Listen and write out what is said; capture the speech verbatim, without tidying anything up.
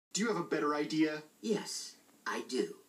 Do you have a better idea? Yes, I do.